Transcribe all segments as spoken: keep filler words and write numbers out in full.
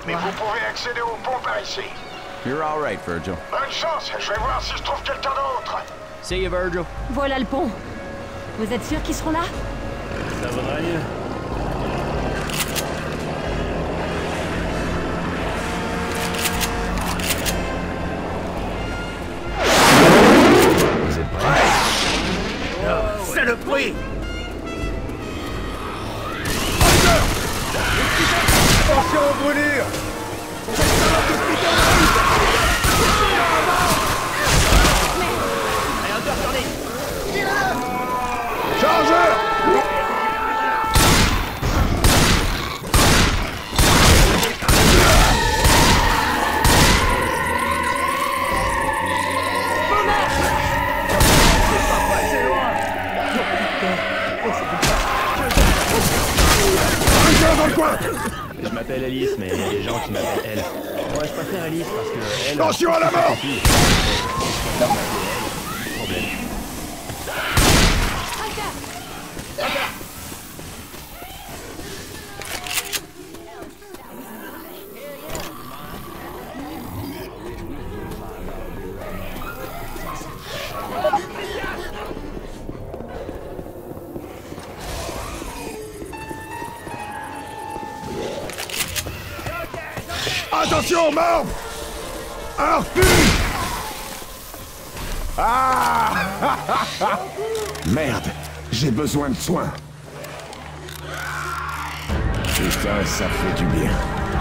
Mais vous pouvez accéder au pont par ici. You're all right, Virgil. Bonne chance, je vais voir si je trouve quelqu'un d'autre. See you, Virgil. Voilà le pont. Vous êtes sûr qu'ils seront là? Ça vaudra mieux. Vous êtes prêts? Oh, saloperie! Attention aux brûlures! Allez, on doit retourner! Chargeur! Dans le coin! Je m'appelle Alice, mais il y a des gens qui m'appellent elle. Moi, je préfère Alice parce que elle... Attention à la mort! Problème. Attention, mort! Un refuge! Ah! Merde, j'ai besoin de soins. Putain, ça fait du bien.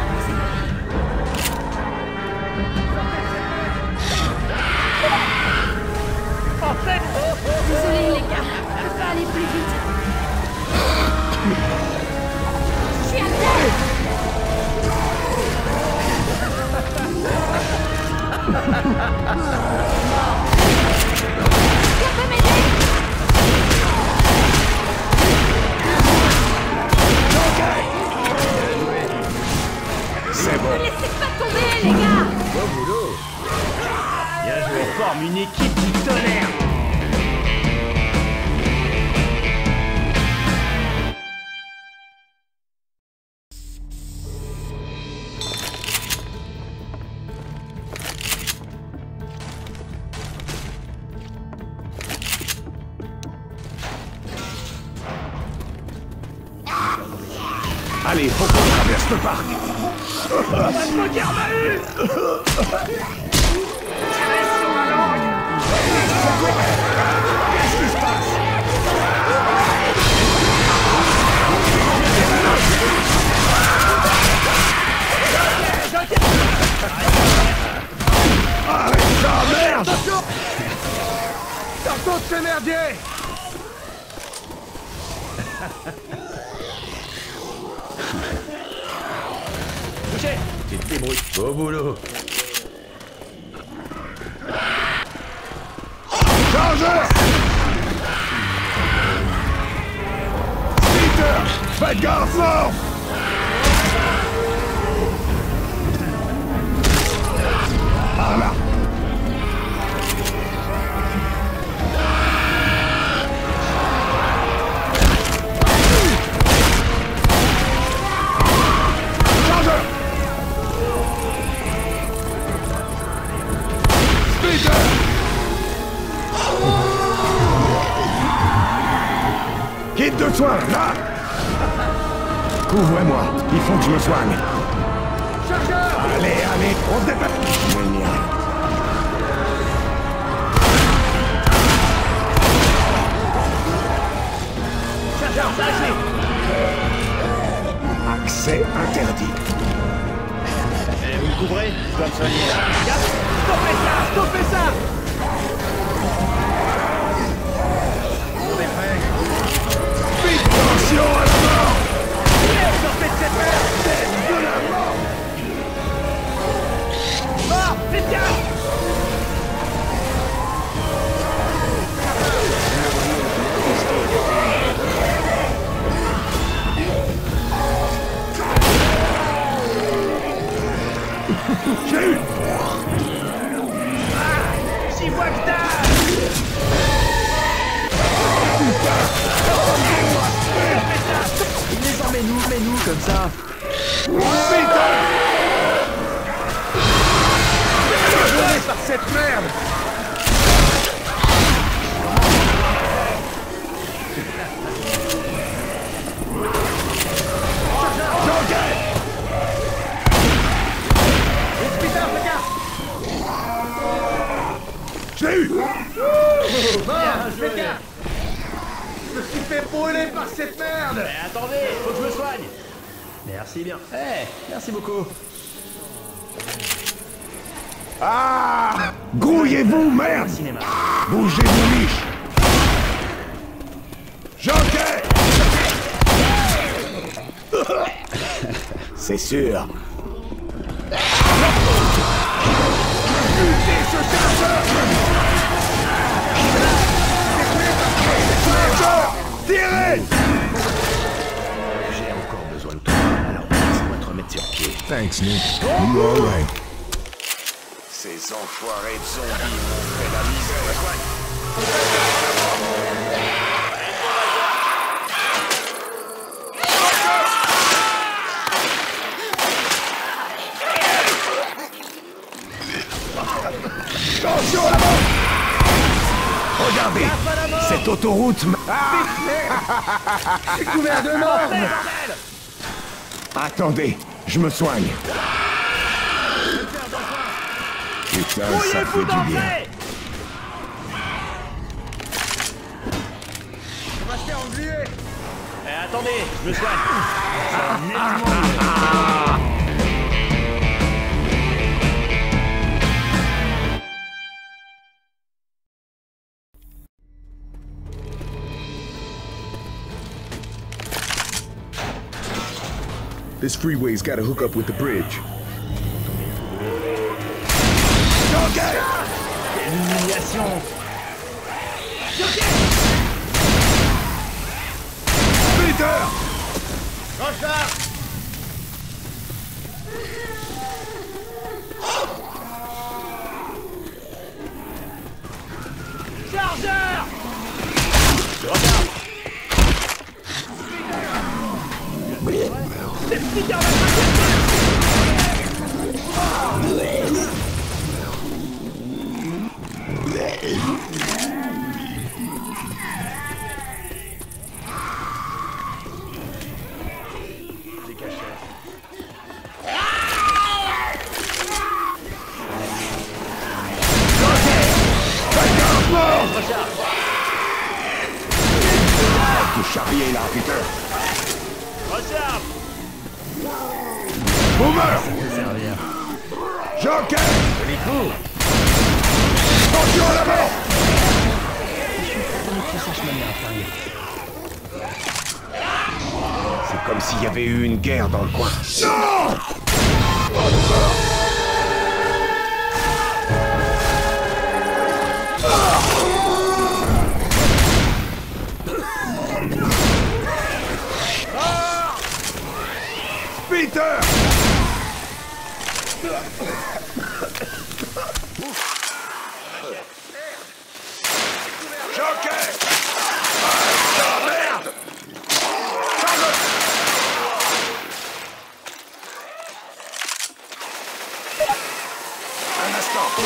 Désolé les gars, je peux pas aller plus vite. Je suis à terre. Tu peux m'aider? C'est bon. Ne laissez pas tomber les gars. Bon boulot! Bien joué, forme une équipe du tonnerre! Allez, faut qu'on traverse le parc. Qu'est-ce qui se passe? Arrête ça, merde! Attention! Sortons de ces merdiers! Touché! Tu te débrouilles. Beau boulot! Chargeur! Peter! Faites gaffe, mort! Par là! Chargeur! Peter! Kit de soins, là! Couvre-moi, il faut que je me soigne. Chargeur! Allez, allez, on se dépêche. Génial. Chargeur, ça accès! Accès interdit. Eh, vous me couvrez? Je dois me soigner. Gaffe! Stoppez ça! Stoppez ça! On est prêt. Vite, attention à la mort! Sortez de cette merde! C'est de la mort! Mort! Faites gaffe! J'ai eu! J'y vois que dalle! Mais non, mais nous, mais nous, comme ça! Putain! Fais gaffe! Je me suis fait brûler par cette merde! Mais attendez, faut que je me soigne. Merci bien. Eh, merci beaucoup. Ah! Grouillez-vous, merde! Cinéma. Bougez vos niches! Jockey! C'est sûr. Butez ce chargeur! Chargeur! Tirez! J'ai encore besoin de toi, alors laisse-moi te remettre sur pied. Thanks, Nick. You all right. Ces enfoirés de zombies m'ont fait la misère. Attention à la mort! Regardez! Cette autoroute... Ah! C'est couvert de morts! Attendez, je me soigne. Putain, ça fait du bien. On va se faire engluer! Eh, attendez, je me soigne. Ça va nettement mieux. This freeway's gotta hook up with the bridge. Quelle humiliation. Peter! Recharge! Chargeur! Tout charrier là, Peter! Recharge. Boomer! Servir. Jockey! Joli coup. Attention à la mort! C'est comme s'il y avait eu une guerre dans le coin. Non! Peter! Jockey! Ah, merde! Un instant.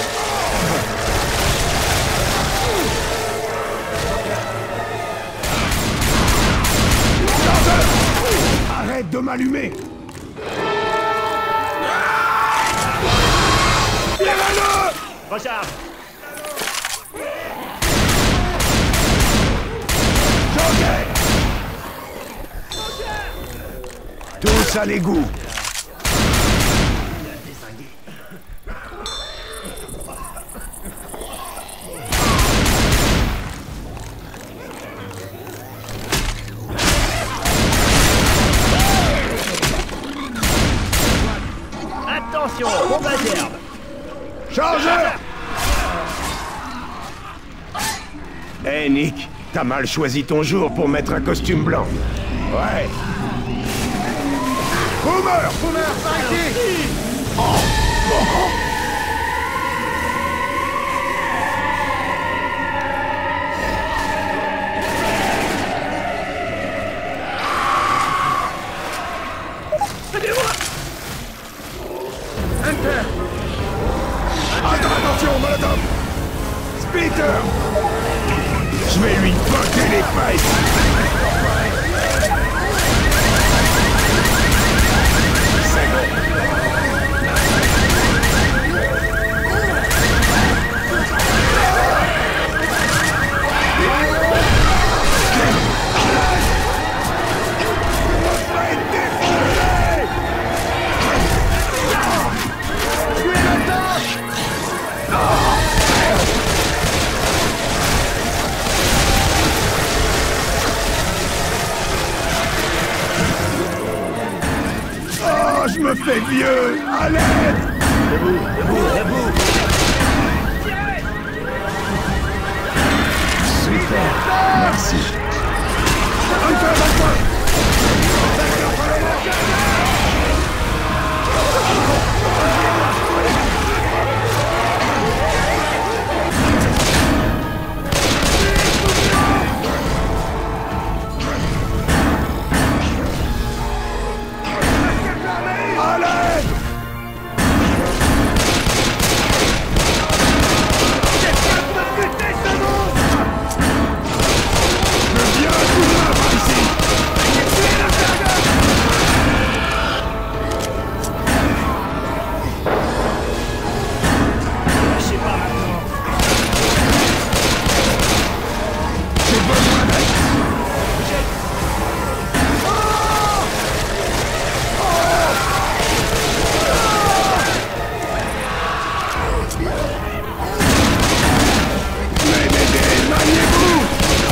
Arrête de m'allumer! Tirez-le! Recharge. Jockey! Tous à l'égout! Attention, bombe à gerbe. Chargeur! Eh hey Nick, t'as mal choisi ton jour pour mettre un costume blanc. Ouais. Boomer! Boomer, par ici! Hunter! Attends, attention, Molotov! Peter! Je vais lui botter les fesses! C'est bon. vieux! À l'aide! Debout, debout, debout. Super! Merci! Hunter, dans le coin! À l'aide! Je viens tout là par ici! Lâchez pas maintenant. J'ai besoin d'aide! Mais m'aider, maniez-vous!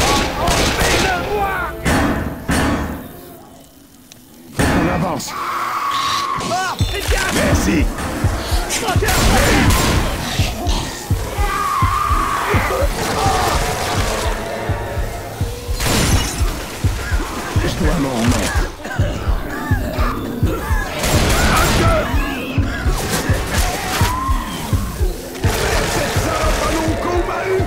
Faut qu'on avance! Merci! Je dois m'en remettre. Cette salope à long coup m'a eu!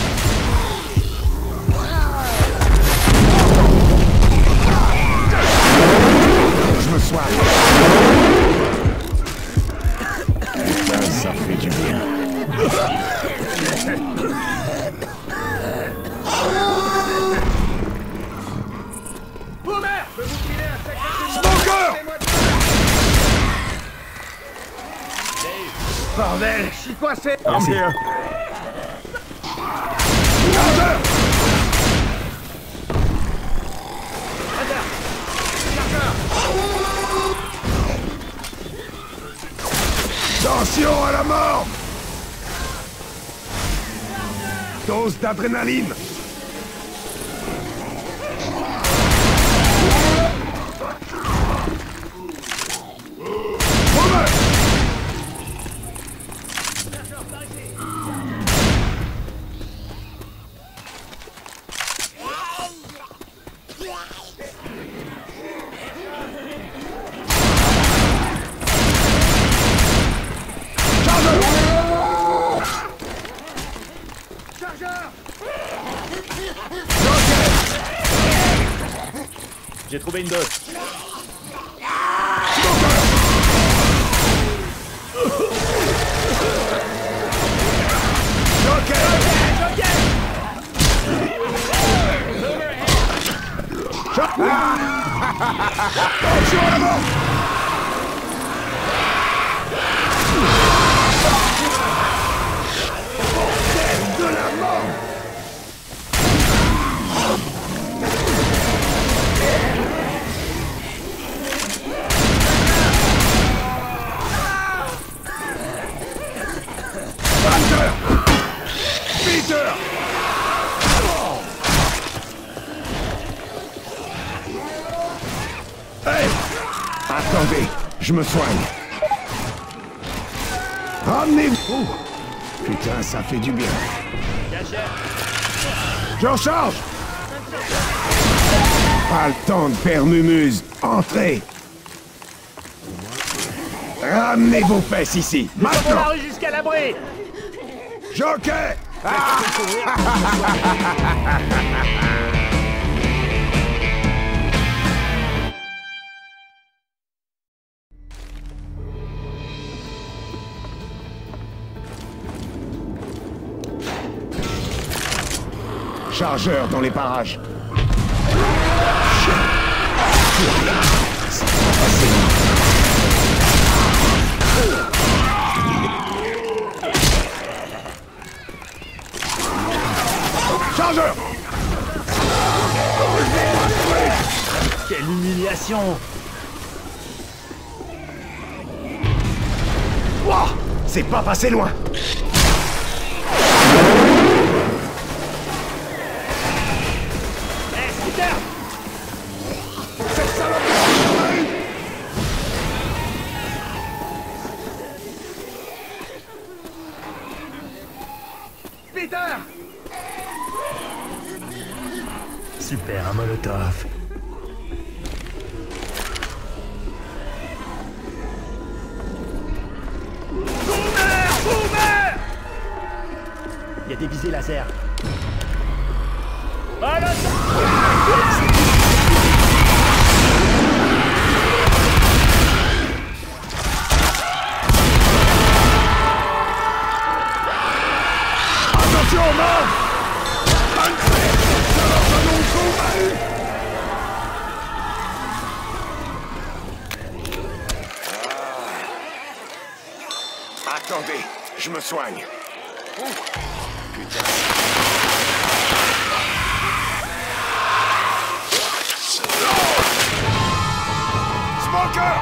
Je me soigne. Putain, ça fait du bien. Smoker! Bordel, je suis coincé. Merci. Attention à la mort! Dose d'adrénaline! Boomer! J'ai trouvé une dose. Attention à la mort! De la mort! Hunter! Peter! Hey! Attendez, je me soigne. Ramenez-vous! Putain, ça fait du bien. Je recharge! Pas le temps de faire mumuse. Entrez! Ramenez vos fesses ici, On maintenant! la rue jusqu'à l'abri. Jockey! Chargeur dans les parages. C'est pas facile. Chargeur! Quelle humiliation! Ouah! C'est pas passé loin! Hé, Scooter! Cette salope de Peter! Super, un molotov. Boomer! Boomer! Il y a des visées laser. Attention, mort! Entrez! Ça leur donne un coup, Mahu! Attendez, je me soigne. Ouh, putain. Smoker!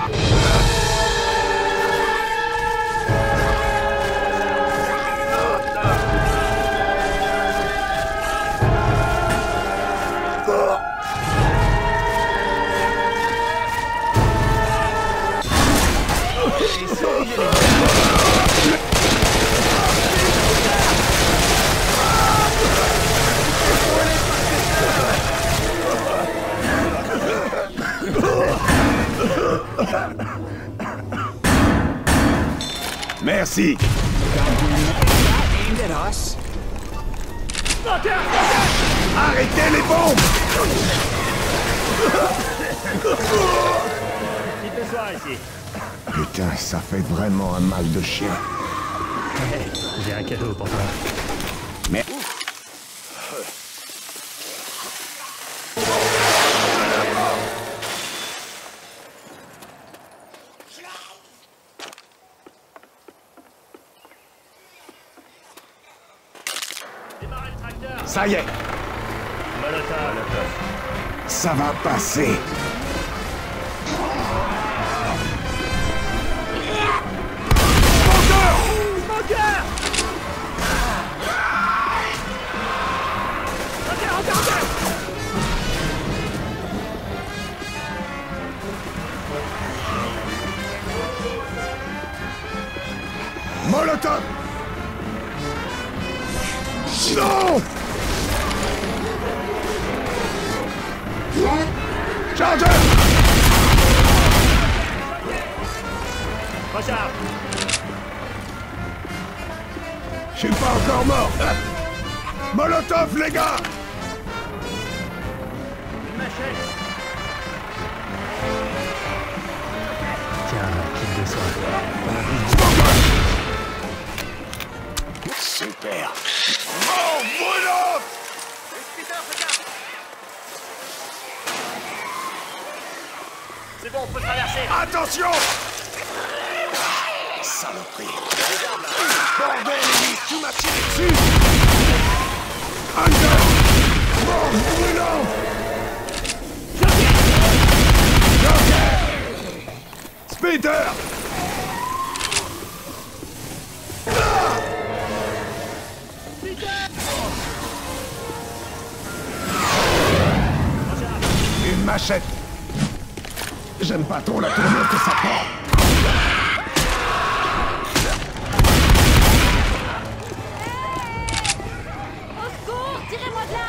Merci. Arrêtez les bombes! Il fait soir ici. Putain, ça fait vraiment un mal de chien. Hey, j'ai un cadeau pour toi. Mais... Ça y est, Molotov. ça va passer. Molotov! Non! Charger! Recharge. Je suis pas encore mort! Molotov, les gars! Une machette. Tiens, kit de soin. Super. Mort, brûlant! C'est bon, on peut traverser. Attention! Saloperie. Bordel, Ellie, tu m'as tiré dessus! Hunter! Mort, brûlant! Joker! Speeder! Une machette. J'aime pas trop la tournure que ça prend. Au secours, tirez-moi de là!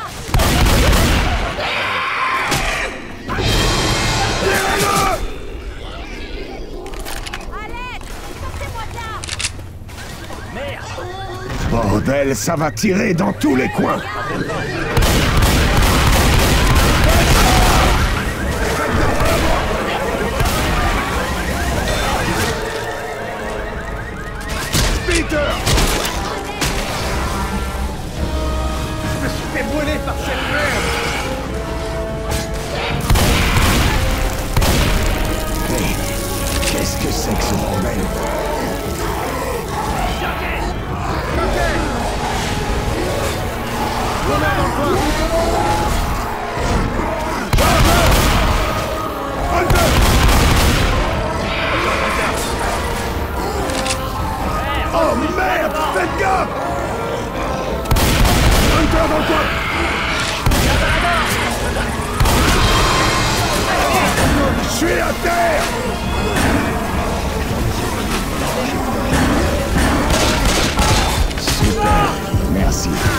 Tirez-le! À l'aide! Sortez-moi de là! Bordel, ça va tirer dans tous les coins. Peter! Je me suis fait brûler par cette merde! Hey, qu'est-ce que c'est que ce bordel? Oh merde! Faites gaffe! Hunter dans le coin! Je suis à terre! Super, merci.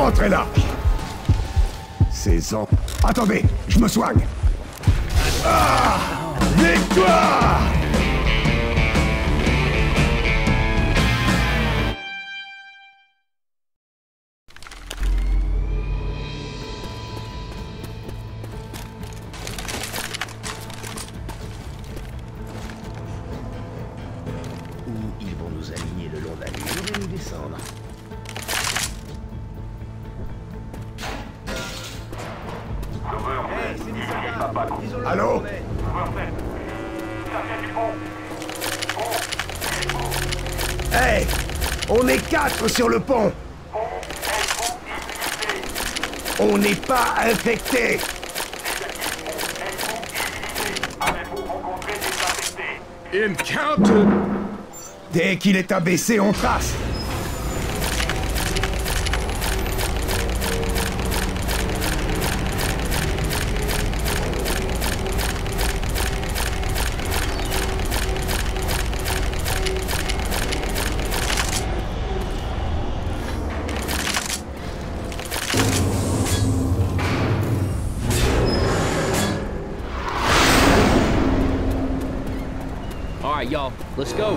Entrez là. Ces ans... Attendez, je me soigne. Ah! Victoire! Ou ils vont nous aligner le long d'un mur et nous descendre. Hey, c'est des soldats. Ils ont le Allô? tourné. Hey! On est quatre sur le pont! On n'est pas infectés! Encounter! Dès qu'il est abaissé, on trace! All right, y'all, let's go.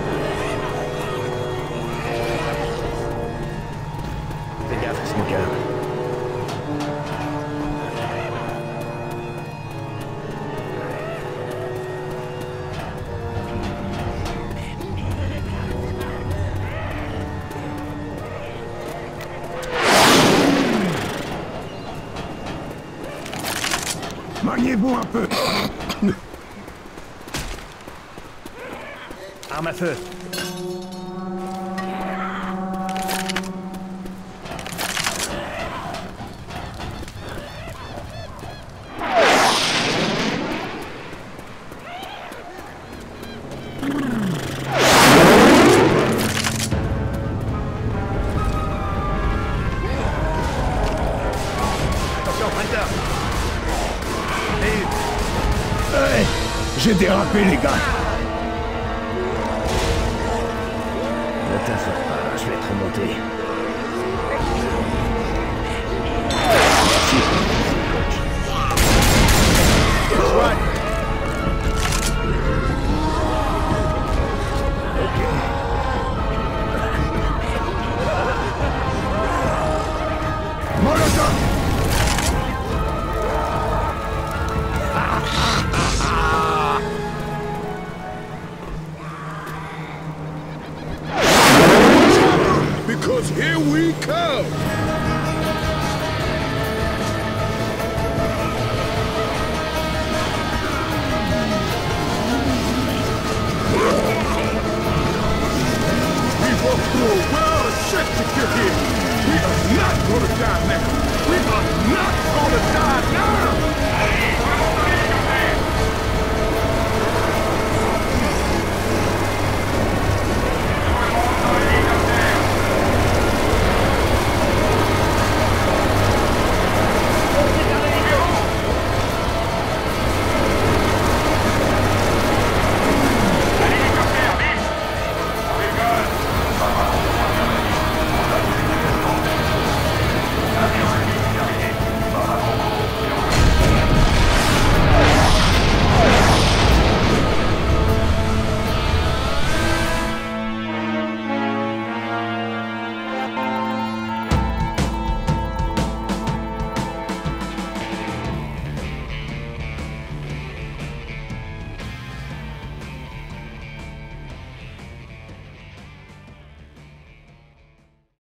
Fais gaffe, Smoker. Maniez-vous un peu! Arme à feu. Attention, Hunter. Et... Hey! J'ai dérapé, les gars! Ne t'inquiète pas, je vais te remonter. Merci. Molotov! Because here we come!